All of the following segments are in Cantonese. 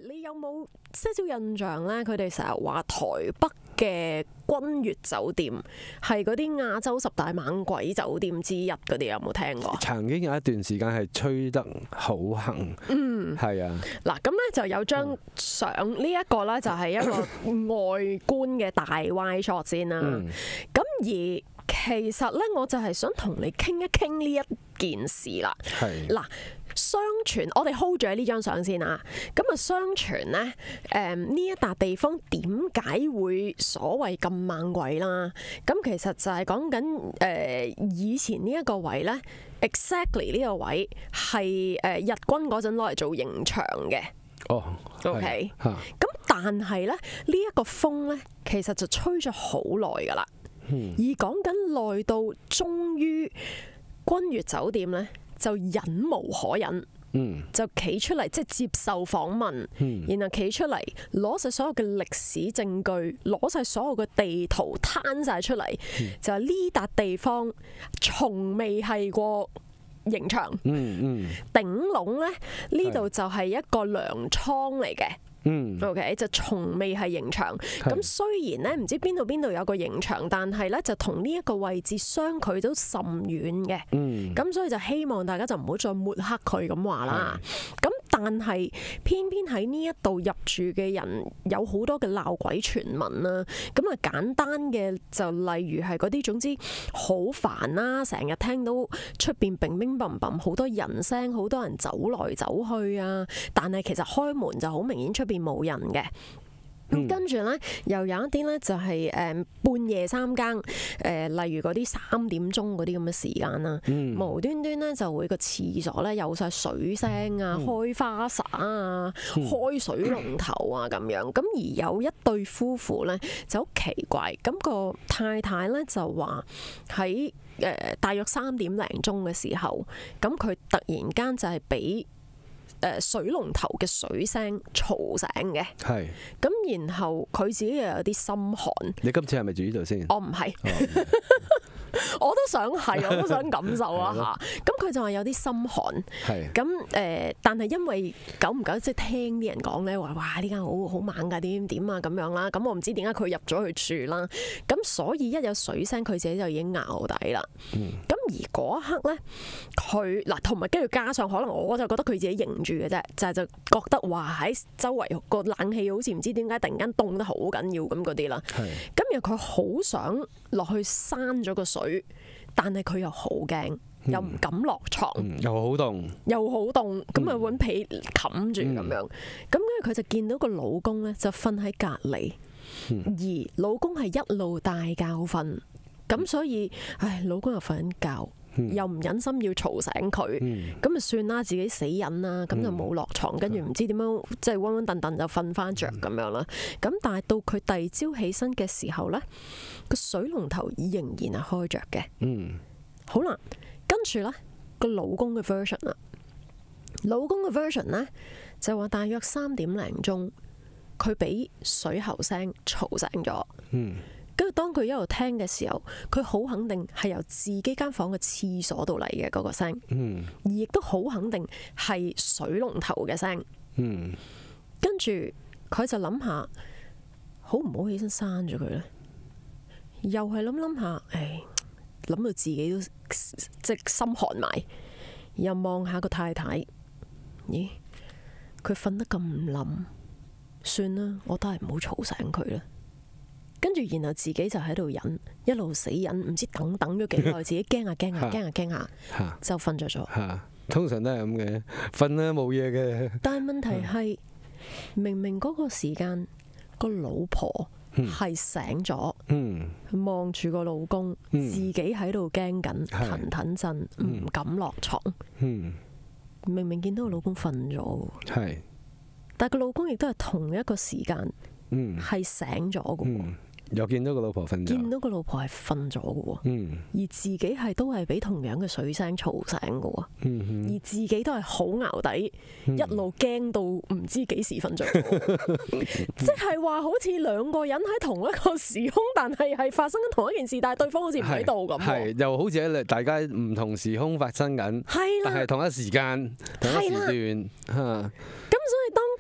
你有冇些少印象咧？佢哋成日話台北嘅君悅酒店係嗰啲亞洲10大猛鬼酒店之一嗰啲，有冇聽過？ 曾經有一段時間係吹得好行，係啊。 嗱，咁咧就有張相，呢一個咧就係一個外觀嘅大 wide shot 先啦。咁而其實咧，我就係想同你傾一傾呢一件事啦。 係嗱。相傳我哋 hold 住喺呢張相先啊，咁啊相傳咧，呢一笪地方點解會所謂咁猛鬼啦？咁其實就係講緊以前呢一個位咧 ，exactly 呢個位係日軍嗰陣攞嚟做刑場嘅。 哦 ，OK，咁但係咧呢一個風咧，其實就吹咗好耐噶啦，而講緊耐到終於君悅酒店咧。就忍無可忍，就企出嚟即係接受訪問，然後企出嚟攞晒所有嘅歷史證據，攞晒所有嘅地圖攤晒出嚟，就係呢笪地方從未係過刑場，頂籠咧呢度就係一個糧倉嚟嘅。OK 就從未係刑場，咁雖然咧唔知邊度有個刑場，但係咧就同呢一個位置相距都甚遠嘅，咁所以就希望大家就唔好再抹黑佢咁話啦。咁但係偏偏喺呢一度入住嘅人有好多嘅鬧鬼傳聞啦，咁啊簡單嘅就例如係嗰啲總之好煩啦，成日聽到出邊乒乒乓乓好多人聲，好多人走來走去啊，但係其實開門就好明顯出邊冇人嘅。咁跟住咧，又有一啲咧就係半夜3更，例如嗰啲3點鐘嗰啲咁嘅時間啦，無端端咧就會個廁所咧有晒水聲啊，開花灑啊，開水龍頭啊咁樣。咁而有一對夫婦咧就好奇怪，咁個太太咧就話喺大約3點零鐘嘅時候，咁佢突然間就係俾水龍頭嘅水聲嘈醒嘅，係咁，然後佢自己又有啲心寒。 你今次係咪住呢度先？ 我唔係，我都想係，我都想感受一下。咁佢就話有啲心寒，係咁但係因為久唔久即係聽啲人講咧，話哇呢間好猛㗎，點啊咁樣啦。咁我唔知點解佢入咗去住啦。咁所以一有水聲，佢自己就已經淆底啦。咁而嗰一刻咧，佢嗱同埋跟住加上可能我就覺得佢自己認住嘅啫，就覺得話喺周圍個冷氣好似唔知點解突然間凍得好緊要咁嗰啲啦。咁然後佢好想落去閂咗個水，但係佢又好驚，又唔敢落床， 又好凍， 咁啊揾被冚住咁樣。咁跟住佢就見到個老公咧就瞓喺隔離，而老公係一路大覺瞓，咁所以老公又瞓緊覺。又唔忍心要嘈醒佢，咁啊算啦，自己死忍啦，咁就冇落床，跟住唔知點樣，即係溫溫頓頓就瞓翻着咁樣啦。咁但係到佢第二朝起身嘅時候咧，個水龍頭仍然係開着嘅。好啦，跟住咧個老公嘅 version 啦，老公嘅 version 咧就話大約3點零鐘，佢俾水喉聲嘈醒咗。跟住當佢一路聽嘅時候，佢好肯定係由自己間房嘅廁所度嚟嘅嗰個聲，而亦都好肯定係水龍頭嘅聲。跟住佢就諗下，好唔好起身閂咗佢呢？又係諗下，諗到自己都即係心寒埋，又望下個太太，咦，佢瞓得咁冧，算啦，我都係唔好嘈醒佢啦。跟住，然後自己就喺度忍，一路死忍，唔知等咗幾耐，自己驚下，就瞓着咗。 通常都係咁嘅，瞓啦冇嘢嘅。但係問題係，明明嗰個時間個老婆係醒咗，望住個老公，自己喺度驚緊，騰震，唔敢落床。明明見到個老公瞓咗，但係個老公亦都係同一個時間係醒咗嘅。 又見到個老婆瞓咗， 見到個老婆係瞓咗嘅喎，而自己係都係俾同樣嘅水聲嘈醒嘅喎，而自己都係好淆底，一路驚到唔知幾時瞓着，即係話好似兩個人喺同一個時空，但係發生緊同一件事，但係對方好似唔喺度咁。 係又好似喺大家唔同時空發生緊，但係同一時間、同一時段嚇。 咁所以當分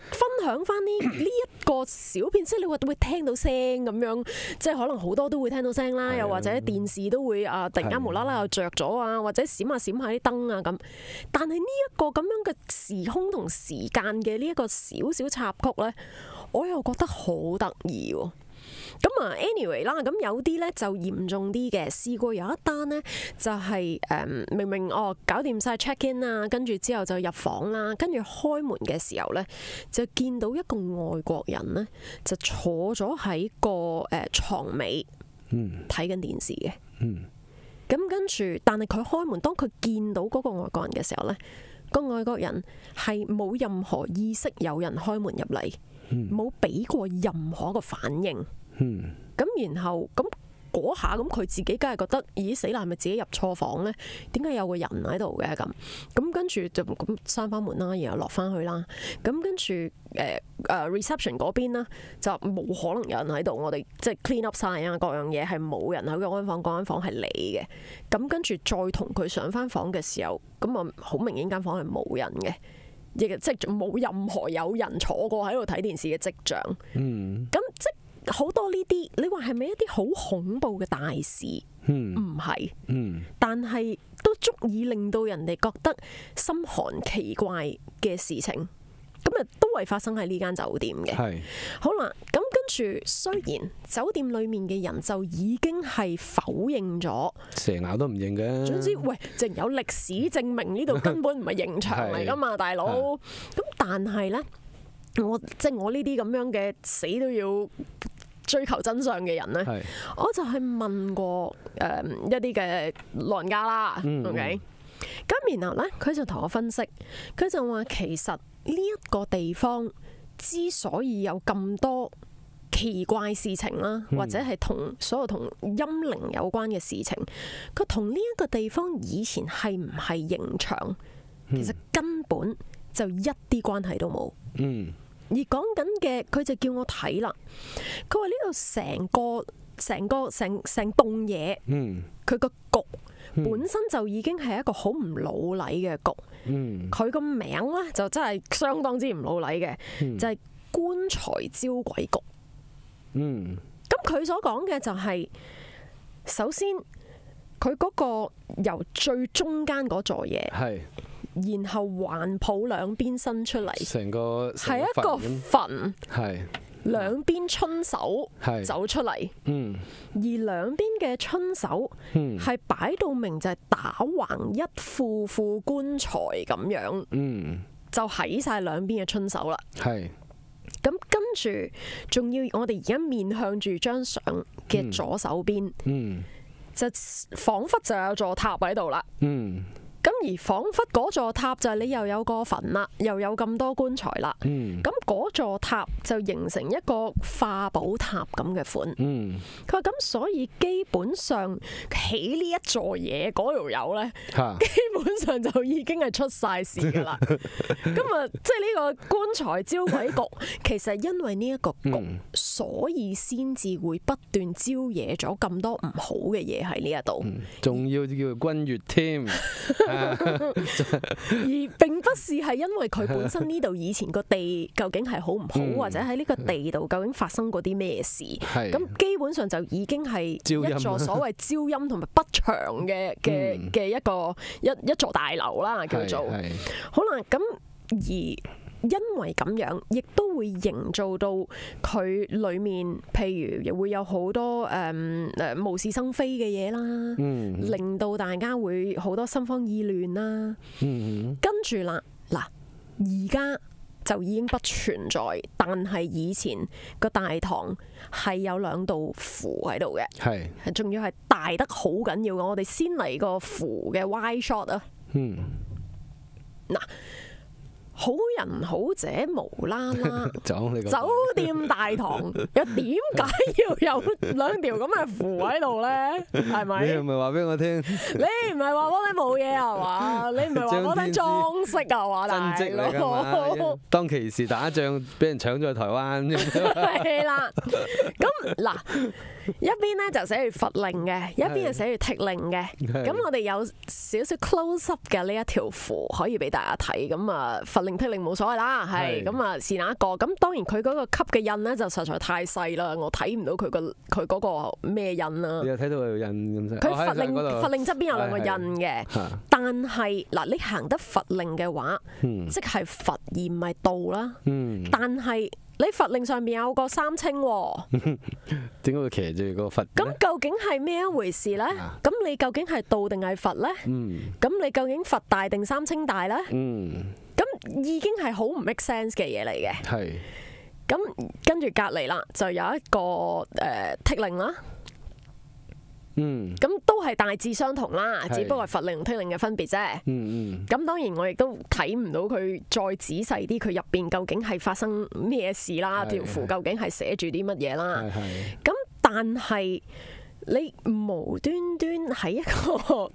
享翻呢一個小片，即係你話會聽到聲咁樣，即係可能好多都會聽到聲啦，又或者電視都會突然間無啦啦又着咗啊，或者閃下啲燈啊咁。但係呢一個咁樣嘅時空同時間嘅呢一個小小插曲咧，我又覺得好得意喎。咁啊 anyway 啦，咁有啲咧就嚴重啲嘅，試過有一單咧就係明明搞掂晒 check in 啊，跟住之後就入房啦，跟住開門嘅時候咧就見到一個外國人咧就坐咗喺個床尾睇緊電視嘅。咁跟住，但係佢開門，當佢見到嗰個外國人嘅時候咧，個外國人係冇任何意識有人開門入嚟，冇俾過任何一個反應。咁然後咁嗰下咁佢自己梗係覺得，咦死啦，係咪自己入錯房咧？點解有個人喺度嘅咁？咁跟住就咁閂翻門啦，然後落翻去啦。咁跟住reception 嗰邊啦，就冇可能有人喺度。我哋即係 clean up 晒啊，各樣嘢係冇人喺嗰間房，嗰間房係你嘅。咁跟住再同佢上翻房嘅時候，咁啊好明顯間房係冇人嘅，亦即係冇任何有人坐過喺度睇電視嘅跡象。咁即好多呢啲，你話係咪一啲好恐怖嘅大事？唔係，但係都足以令到人哋覺得心寒奇怪嘅事情。咁啊，都係發生喺呢間酒店嘅。好啦，咁跟住，雖然酒店裡面嘅人就已經係否認咗， 蛇咬都唔認嘅。 總之，喂，淨有歷史證明呢度根本唔係刑場嚟噶嘛，大佬。咁但係咧，我呢啲咁樣嘅死都要追求真相嘅人咧，我就係問過一啲嘅老人家啦，OK。咁然後咧，佢就同我分析，佢就話其實呢一個地方之所以有咁多奇怪事情啦，或者係所有同陰靈有關嘅事情，佢同呢一個地方以前係唔係刑場，其實根本就一啲關係都冇。而講緊嘅，佢就叫我睇啦。佢話呢度成棟嘢，佢個局本身就已經係一個好唔老禮嘅局。佢個名咧就真係相當之唔老禮嘅，就係棺材招鬼局。咁佢所講嘅就係，首先佢嗰個由最中間嗰座嘢，然後環抱兩邊伸出嚟，成個係一個墳，兩邊春手走出嚟，而兩邊嘅春手係擺到明就係打橫一副副棺材咁樣，就喺晒兩邊嘅春手啦。咁跟住仲要我哋而家面向住張相嘅左手邊，就彷彿就有座塔喺度啦。咁而彷彿嗰座塔就係你又有個墳啦，又有咁多棺材啦。咁嗰座塔就形成一個化寶塔咁嘅款。佢話咁，所以基本上起呢一座嘢嗰條友咧，基本上就已經係出晒事㗎啦。咁啊，即係呢個棺材招鬼局，其實因為呢一個局，所以先至會不斷招惹咗咁多唔好嘅嘢喺呢一度。 仲要叫君悅添。 而並不是係因為佢本身呢度以前個地究竟係好唔好，或者喺呢個地度究竟發生過啲咩事，咁基本上就已經係一座所謂招陰同埋不祥嘅一座大樓啦，叫做。好啦，咁而因為咁樣，亦都會營造到佢裡面，譬如會有好多無事生非嘅嘢啦，令到大家會好多心慌意亂啦。跟住啦，嗱，而家就已經不存在，但係以前個大堂係有兩道符喺度嘅，係仲要係大得好緊要嘅。我哋先嚟個符嘅 wide shot 啊。嗱。好人好姐無啦啦，酒店大堂又點解要有兩條咁嘅符喺度咧？係咪？你唔係話俾我聽？你唔係話我哋冇嘢係嘛？你唔係話我哋裝飾啊嘛？大佬， 當其時打仗俾人搶咗去台灣， 係啦。咁嗱。 一邊咧就寫住罰令嘅，一邊就寫住剔令嘅。咁我哋有少少 close up 嘅呢一條符可以俾大家睇。咁啊，罰令剔令冇所謂啦，係咁啊，是哪一個？咁當然佢嗰個級嘅印咧就實在太細啦，我睇唔到佢嗰個咩印啦。 你有睇到佢印咁？ 佢罰令側邊有兩個印嘅，但係嗱，你行得罰令嘅話，即係罰而唔係道啦。但係你罰令上面有個三清喎， 點解會騎住個罰？ 咁究竟係咩一回事咧？咁你究竟係道定係罰咧？咁你究竟罰大定三清大咧？咁已經係好唔 make sense 嘅嘢嚟嘅。 係。 咁跟住隔離啦，就有一個剔令啦。咁都係大致相同啦，只不過係罰令同剔令嘅分別啫。咁當然我亦都睇唔到佢再仔細啲，佢入邊究竟係發生咩事啦？條符究竟係寫住啲乜嘢啦？咁但係你無端端喺一個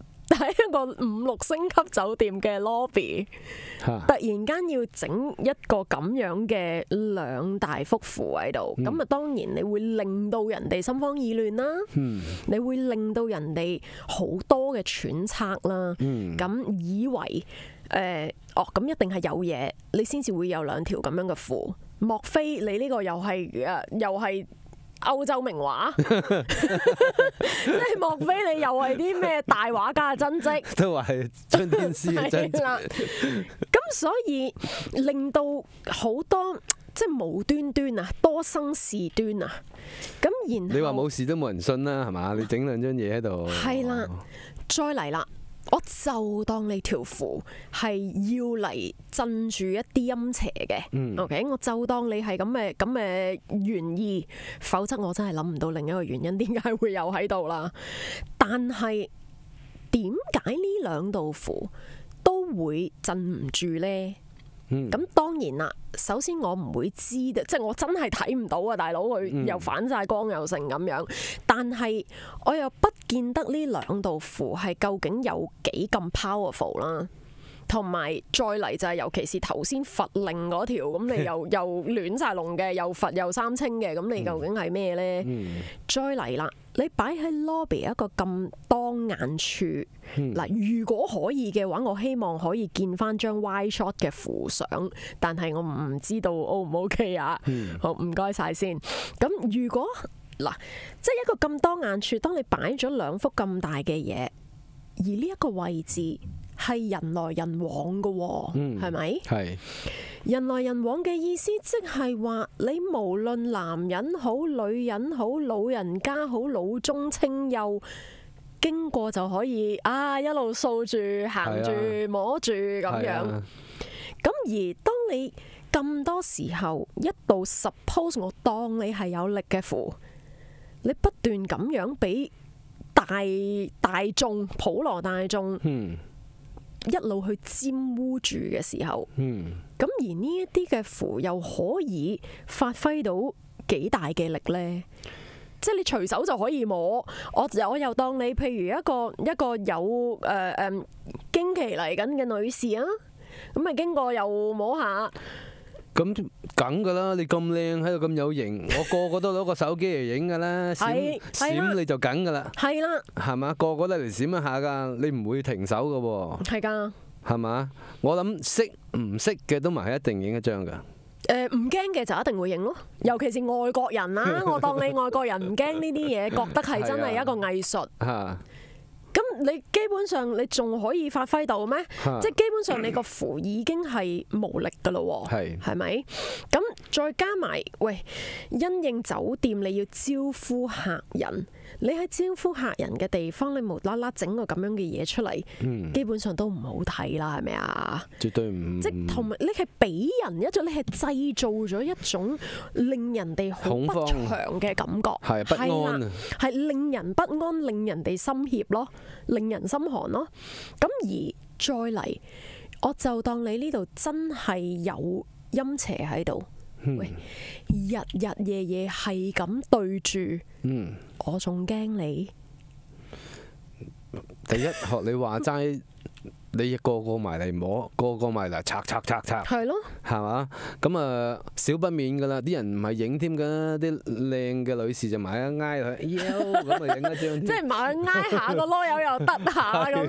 5-6星級酒店嘅 lobby，突然間要整一個咁樣嘅兩大幅符喺度，咁啊當然你會令到人哋心慌意亂啦，你會令到人哋好多嘅揣測啦，咁以為咁一定係有嘢，你先至會有兩條咁樣嘅符，莫非你呢個又係歐洲名畫，即係莫非你又係啲咩大畫家嘅真跡？都話係張天師嘅真跡。咁所以令到好多即係無端端啊，多生事端啊。咁然後你話冇事都冇人信啦，係嘛？你整兩張嘢喺度。係啦，再嚟啦。我就當你條符係要嚟鎮住一啲陰邪嘅，OK？ 我就當你係咁嘅原意，否則我真係諗唔到另一個原因點解會有喺度啦。但係點解呢兩道符都會鎮唔住呢？咁當然啦，首先我唔會知，即係我真係睇唔到啊！大佬佢又反晒光又成咁樣，但係我又不見得呢兩道符係究竟有幾咁 powerful 啦。同埋再嚟就係尤其是頭先罰令嗰條，咁你又亂晒龍嘅，又罰又三清嘅，咁你究竟係咩呢？再嚟啦，你擺喺 lobby 一個咁當眼處嗱，如果可以嘅話，我希望可以見翻張 wide shot 嘅符相，但係我唔知道 O 唔 OK 啊？好，唔該晒先。咁如果嗱，即係一個咁當眼處，當你擺咗兩幅咁大嘅嘢，而呢一個位置係人來人往嘅喎，係咪？係人來人往嘅意思，即係話你無論男人好、女人好、老人家好、老中青幼，經過就可以一路掃住、行住、摸住咁樣。咁而當你咁多時候，一度 suppose 我當你係有力嘅符，你不斷咁樣俾大眾、普羅大眾一路去沾污住嘅時候，咁而呢一啲嘅符又可以發揮到幾大嘅力呢？即係你隨手就可以摸，我又當你譬如一個有經期嚟緊嘅女士啊，咁啊經過又摸下。咁梗噶啦，你咁靚喺度咁有型，我個個都攞個手機嚟影噶啦，閃你就梗噶啦，係啦，係嘛，個個都嚟閃一下噶，你唔會停手噶喎，係噶，係嘛，我諗識唔識嘅都唔係一定影一張噶，唔驚嘅就一定會影咯，尤其是外國人啦，我當你外國人唔驚呢啲嘢，覺得係真係一個藝術。咁你基本上你仲可以發揮到咩？即係基本上你個符已經係無力噶咯，係咪？咁再加埋喂，因應酒店你要招呼客人，你喺招呼客人嘅地方，你無啦啦整個咁樣嘅嘢出嚟，基本上都唔好睇啦，係咪啊？絕對唔即係同埋你係俾人一種，你係製造咗一種令人哋好不祥嘅感覺，係不安啊，係令人不安，令人哋心怯咯。令人心寒咯，咁而再嚟，我就當你呢度真係有陰邪喺度，喂，日日夜夜係咁對住，我仲驚你。第一學你話齋， 你個個埋嚟摸，個個埋嚟拆， 係咯， 係嘛？咁啊少不免㗎啦，啲人唔係影添㗎，啲靚嘅女士就埋一挨佢，咁啊影一張添。 即係埋去挨下個囉柚又得下咁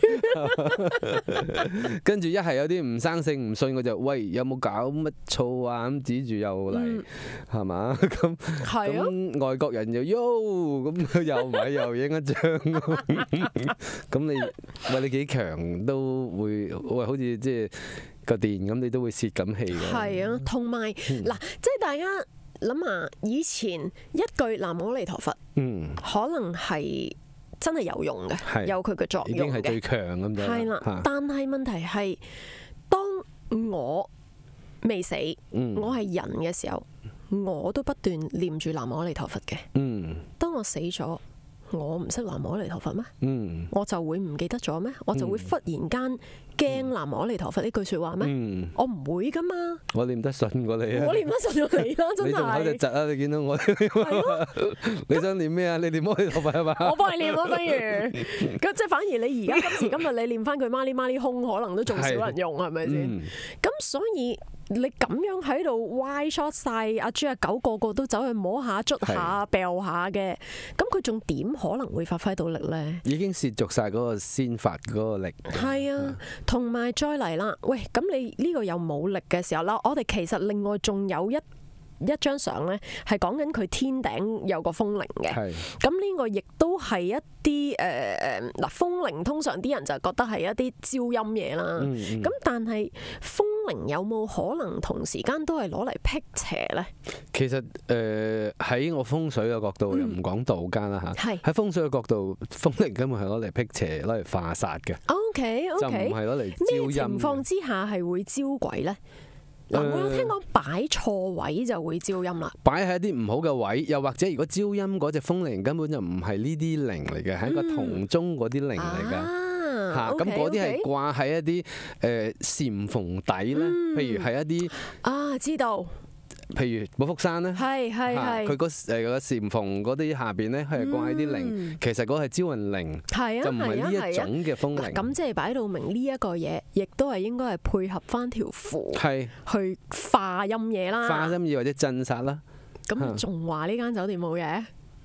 樣。 跟住一係有啲唔生性唔信我就喂，有冇搞乜錯啊？咁指住又嚟係嘛？咁外國人又咁又咪又影一張。咁你你幾強都會好似即係個電咁，你都會泄緊氣嘅。係啊，同埋嗱，即係大家諗下，以前一句南無阿彌陀佛，可能係真係有用嘅，有佢嘅作用嘅，已經係最強咁樣。 係啦，但係問題係，當我未死，我係人嘅時候，我都不斷念住南無阿彌陀佛嘅。當我死咗，我唔識南無阿彌陀佛咩？我就會唔記得咗咩？我就會忽然間驚南無阿彌陀佛呢句說話咩？我唔會噶嘛。我念得順過你啊！ 我念得順過你啦，真係。你仲口隻窒啊！你見到我？你想念咩啊？你念阿彌陀佛係嘛？ 我幫你念咯，不如。咁即係反而你而家今時今日你念翻句媽哩媽哩空，可能都仲少人用，係咪先？咁所以。你咁樣喺度 wide shot 晒阿豬阿狗個個都走去摸下捽下掉下嘅，咁佢仲點可能會發揮到力呢？已經涉足晒嗰個先發嗰個力。 係啊，同埋再嚟啦，喂，咁你呢個有冇力嘅時候啦，我哋其實另外仲有一張相咧，係講緊佢天頂有個風鈴嘅。咁呢個亦都係一啲嗱風鈴，通常啲人就覺得係一啲招陰嘢啦。咁但係風鈴有冇可能同時間都係攞嚟辟邪咧？ 其實喺我風水嘅角度，又唔講道家啦嚇。喺風水嘅角度，風鈴根本係攞嚟辟邪、攞嚟化煞嘅。 OK， 就唔係攞嚟招陰。 咩情況之下係會招鬼咧？嗱，我有聽講擺錯位就會招陰啦。 擺喺一啲唔好嘅位，又或者如果招陰嗰隻風鈴根本就唔係呢啲靈嚟嘅，係一個銅鐘嗰啲靈嚟㗎。嚇，咁嗰啲係掛喺一啲禪縫底咧，譬如係一啲知道。 譬如寶福山咧， 係佢嗰個禪縫嗰啲下邊咧，佢係掛喺啲靈，其實嗰係招魂靈，就唔係呢一種嘅風鈴。 咁即係擺到明呢一個嘢，亦都係應該係配合翻條符，去化陰嘢啦， 化陰嘢或者鎮煞啦。 咁仲話呢間酒店冇嘢？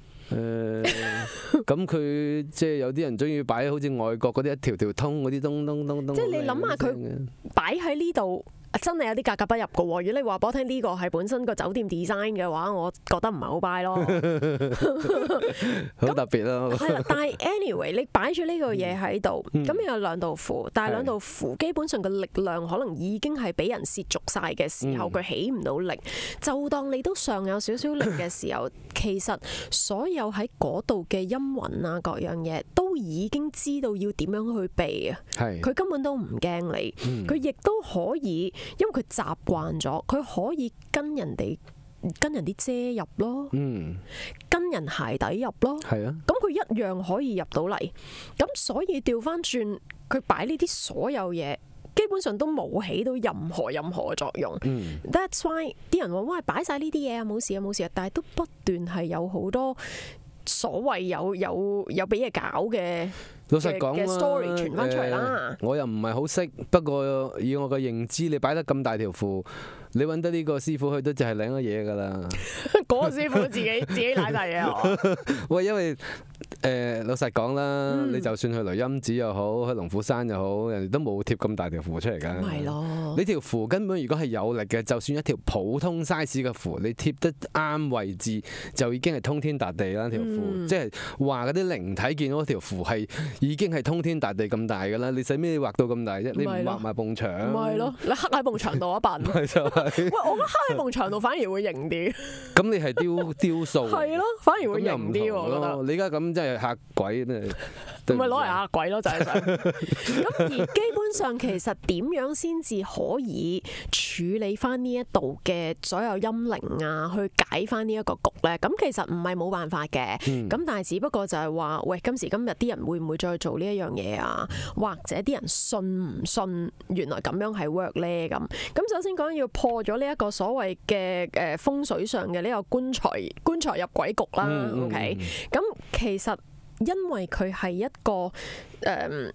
咁佢即係有啲人中意擺好似外國嗰啲一條條通嗰啲咚咚咚咚。 即係你諗下佢擺喺呢度。真係有啲格格不入嘅喎，如果你話俾我聽呢個係本身個酒店 design 嘅話，我覺得唔係好 buy 咯。 好特別咯。 係啦，但係 anyway， 你擺咗呢個嘢喺度，咁有兩道符，但係兩道符基本上嘅力量可能已經係俾人涉足晒嘅時候，佢起唔到力。就當你都尚有少少力嘅時候，其實所有喺嗰度嘅陰魂啊，各樣嘢都已經知道要點樣去避啊。佢根本都唔驚你，佢亦都可以。因為佢習慣咗，佢可以跟人啲遮入咯，跟人鞋底入咯，咁佢一樣可以入到嚟。咁所以調翻轉，佢擺呢啲所有嘢，基本上都冇起到任何嘅作用。That's why 啲人話：喂，擺晒呢啲嘢啊，冇事啊，冇事啊！但係都不斷係有好多所謂有俾嘢搞嘅。 老實講啦 ，story 傳翻出嚟啦。 我又唔係好識，不過以我嘅認知，你擺得咁大條符，你揾得呢個師傅去都就係領咗嘢㗎啦。 嗰個師傅自己攋晒嘢啊！ 喂，因為老實講啦，你就算去雷音寺又好，去龍虎山又好，人哋都冇貼咁大條符出嚟㗎。 係咯。你條符根本如果係有力嘅，就算一條普通 size 嘅符，你貼得啱位置，就已經係通天達地啦。條符即係話嗰啲靈體見到條符係已經係通天達地咁大㗎啦。你使咩畫到咁大啫？你唔畫埋埲牆。 唔係咯，你刻喺埲牆度一笨。 係就係。 喂，我覺得刻喺埲牆度反而會型啲。 咁你係雕塑。 係咯，反而會型啲喎。我覺得。 你而家咁真係嚇鬼咩？ 唔係攞嚟嚇鬼咯，就係想。咁而基本上其實點樣先至可以處理翻呢一度嘅所有陰靈啊，去解翻呢一個局咧？咁其實唔係冇辦法嘅。咁但係只不過就係話，喂，今時今日啲人會唔會再做呢一樣嘢啊？或者啲人信唔信原來咁樣係 work 咧？咁首先講要破咗呢一個所謂嘅風水上嘅呢個棺材入鬼局啦。OK，咁其實因為佢係一個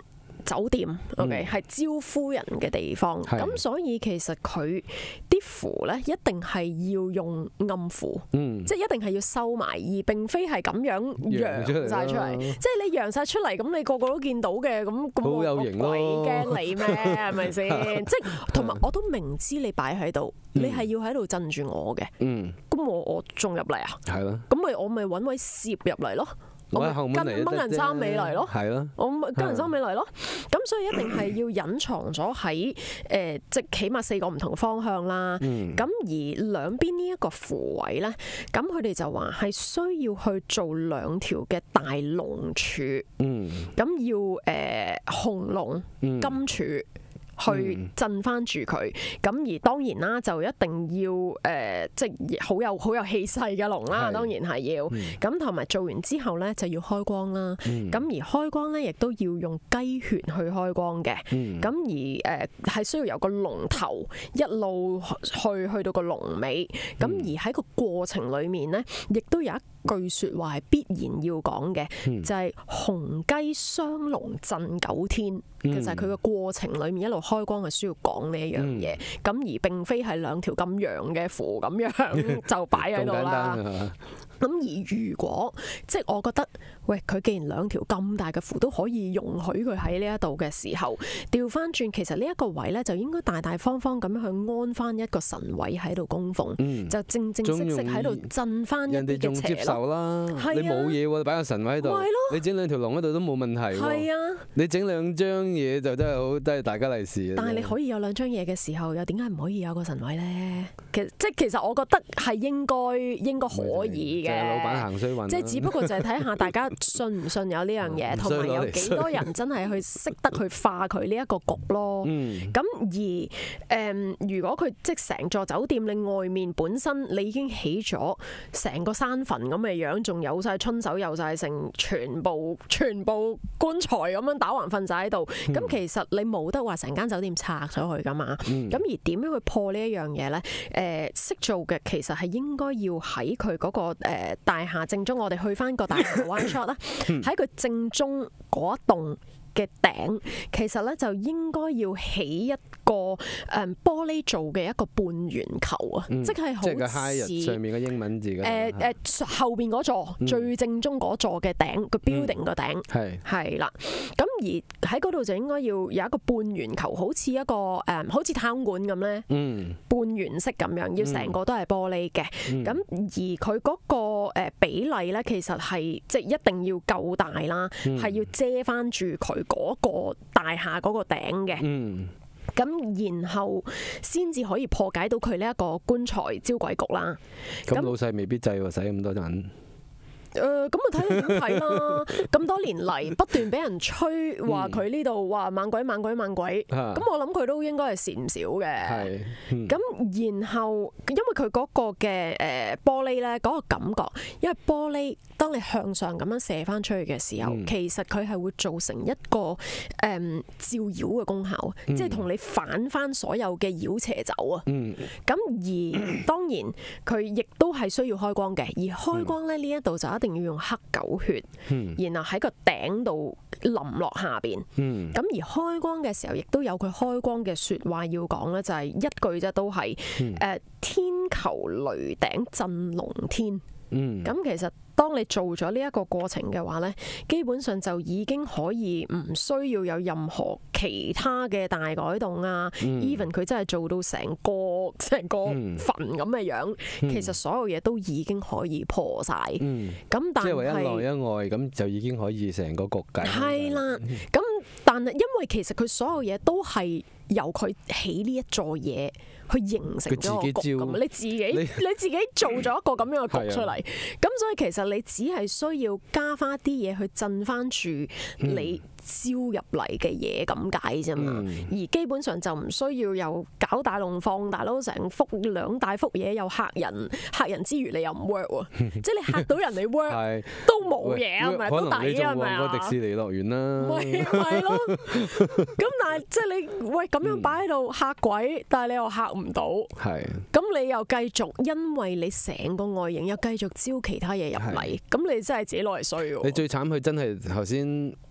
酒店，OK 係招呼人嘅地方，咁所以其實佢啲符咧一定係要用暗符，即係一定係要收埋，而並非係咁樣揚晒出嚟。即係你揚晒出嚟，咁你個個都見到嘅，咁好有型咯， 鬼驚你咩？係咪先？即係同埋我都明知你擺喺度，你係要喺度鎮住我嘅，咁我仲入嚟啊？係咯，咁我咪揾位攝入嚟咯。我跟人衫尾嚟咯，我跟人衫尾嚟咯，咁所以一定係要隱藏咗喺即係起碼4個唔同方向啦。咁而兩邊呢一個符位咧，咁佢哋就話係需要去做2條嘅大龍柱，咁要紅龍金柱。去鎮翻住佢，咁而當然啦，就一定要即係好有氣勢嘅龍啦，當然係要。咁同埋做完之後咧，就要開光啦。咁而開光咧，亦都要用雞血去開光嘅。咁而係需要由個龍頭一路去到個龍尾。咁而喺個過程裡面咧，亦都有一句説話係必然要講嘅，就係紅雞雙龍鎮九天。其實佢個過程裡面一路開光係需要講呢一樣嘢，咁而並非係2條咁陽嘅符咁樣就擺喺度啦。咁而如果即係我覺得，喂，佢既然2條咁大嘅符都可以容許佢喺呢一度嘅時候，調翻轉，其實呢一個位咧就應該大大方方咁樣去安翻一個神位喺度供奉，就正正式式喺度鎮翻一啲嘅邪咯。人哋仲接受啦，你冇嘢喎，擺個神位喺度，你整2條龍喺度都冇問題喎。你整2張嘢就真係好，真係大吉利是。但係你可以有2張嘢嘅時候，又點解唔可以有個神位咧？其實我覺得係應該可以嘅。老闆行衰運，即係只不過就係睇下大家信唔信有呢樣嘢，同埋有幾多人真係去識得去化佢呢一個局咯。咁而如果佢即係成座酒店，你外面本身你已經起咗成個山墳咁嘅樣，仲有晒春手，有晒成全部棺材咁樣打橫瞓晒喺度。咁其實你冇得話成間酒店拆咗佢噶嘛。咁而點樣去破呢一樣嘢咧？識做嘅其實係應該要喺佢嗰個大廈正中，我哋去翻個大廈 one shot 啦，喺佢正中嗰一棟嘅頂，其實咧就應該要起一個玻璃做嘅一個半圓球啊，即係好似上面嘅英文字嘅後邊嗰座最正中嗰座嘅頂個 building 個頂係啦。咁而喺嗰度就應該要有一個半圓球，好似一個好似太空館咁咧，半圓式咁樣，要成個都係玻璃嘅。咁而佢嗰個比例咧，其實係即係一定要夠大啦，係要遮翻住佢嗰個大廈嗰個頂嘅。咁然後先至可以破解到佢呢一個棺材招鬼局啦。咁老細未必制喎，使咁多銀。咁啊睇你點睇啦！咁多年嚟不斷俾人吹話佢呢度話猛鬼，咁我諗佢都應該係蝕唔少嘅。咁然後因為佢嗰個嘅玻璃咧，嗰個感覺，因為玻璃當你向上咁樣射翻出去嘅時候，其實佢係會造成一個照妖嘅功效，即係同你反翻所有嘅妖邪走啊。咁而當然佢亦都係需要開光嘅，而開光咧呢一度就一定要用黑狗血，然後喺個頂度淋落下邊。咁而開光嘅時候，亦都有佢開光嘅説話要講咧，就係一句啫，都係天求雷頂震龍天。咁其實當你做咗呢一個過程嘅話咧，基本上就已經可以唔需要有任何其他嘅大改動啊。even 佢真係做到成個墳咁嘅樣，其實所有嘢都已經可以破晒。咁但係即係為一內一外咁就已經可以成個局計。係啦，咁但係因為其實佢所有嘢都係由佢起呢一座嘢去形成咗個局咁，你自己做咗一個咁樣嘅局出嚟，咁所以其實你只係需要加翻啲嘢去震翻住你招入嚟嘅嘢咁解啫嘛。而基本上就唔需要又搞大龍鳳大佬成幅2大幅嘢又嚇人之餘你又唔 work 喎，即係你嚇到人哋 work 都冇嘢啊，咪都抵啊，係咪啊？迪士尼樂園啦，咪咯。咁但係即係你喂咁樣擺喺度嚇鬼，但係你又嚇唔到，咁你又繼續因為你成個外形又繼續招其他嘢入嚟，咁你真係自己攞嚟衰喎。你最慘佢真係頭先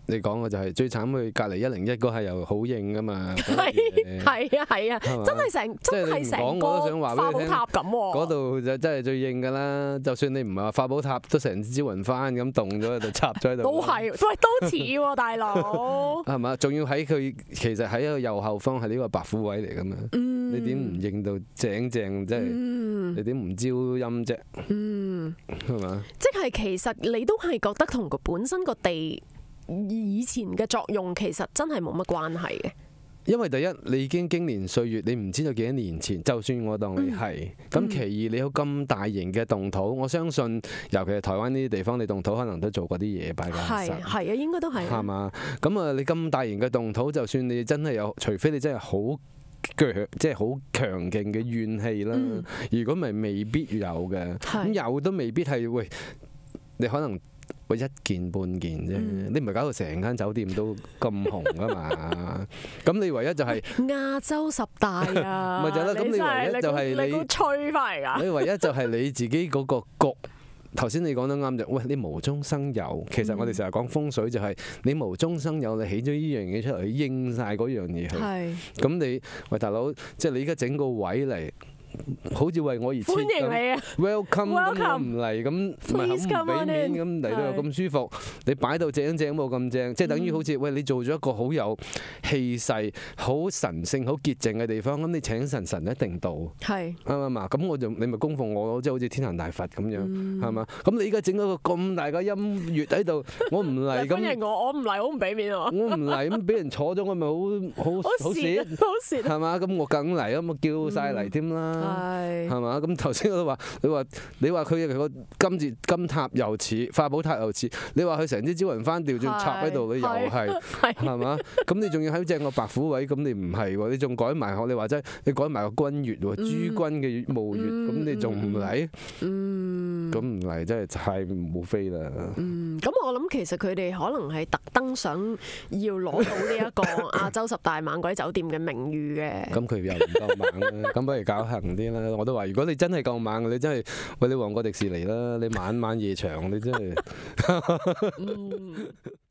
你講嘅就係最慘，佢隔離101嗰下又好應噶嘛。 係啊，真係成個化寶塔咁喎。 嗰度就真係最應㗎啦。就算你唔係話化寶塔，都成支招魂幡咁凍咗喺度，插咗喺度。 都係，喂，都似喎，大佬。係嘛？仲要喺佢其實喺一個右後方係呢個白虎位嚟㗎嘛。你點唔應到正？即係你點唔招陰啫？係嘛？ 即係其實你都係覺得同佢本身個地以前嘅作用其實真係冇乜關係嘅。 因為第一，你已經經年歲月，你唔知道幾多年前。就算我當你係，咁其二，你有咁大型嘅動土，我相信，尤其係台灣呢啲地方，你動土可能都做過啲嘢拜家神。 係啊，應該都係。 係嘛？咁啊，你咁大型嘅動土，就算你真係有，除非你真係好即係好強勁嘅怨氣啦。如果唔係，未必有嘅。咁有都未必係喂，你可能。喂，一件半件啫，你唔係搞到成間酒店都咁紅噶嘛？咁你唯一就係亞洲10大啊！ 咪就係啦，咁你唯一就係你吹翻嚟㗎。 你唯一就係你自己嗰個局。頭先你講得啱就，喂，你無中生有。其實我哋成日講風水就係你無中生有，你起咗呢樣嘢出嚟，應晒嗰樣嘢去。咁你喂大佬，即係你而家整個位嚟。好似為我而設，歡迎你啊 ！Welcome， 咁我唔嚟，咁唔係好唔俾面，咁嚟到又咁舒服，你擺到正冇咁正，即係等於好似喂你做咗一個好有氣勢、好神聖、好潔淨嘅地方，咁你請神一定到，係啱唔啱啊？咁你咪供奉我咯，即係好似天壇大佛咁樣，係嘛？咁你而家整咗個咁大嘅音樂喺度，我唔嚟咁，歡迎我唔嚟，我唔俾面喎，我唔嚟咁俾人坐咗，我咪好蝕，係嘛？咁我梗嚟啊，我叫晒嚟添啦。係嘛？咁頭先我都話，你話佢個金塔又似，化寶塔又似，你話佢成支招魂幡調轉插喺度，你又係嘛？咁你仲要喺正個白虎位，咁你唔係喎？你仲改埋你話齋，你改埋個君穴喎，諸君嘅墓穴，咁你仲唔嚟？咁唔嚟真係太冇飛啦。 咁我諗其實佢哋可能係特登想要攞到呢一個亞洲10大猛鬼酒店嘅名譽嘅。咁佢又唔夠猛啦，咁不如搞行啲啦。我都話，如果你真係夠猛，你真係喂你旺角迪士尼啦，你晚夜場，你真係。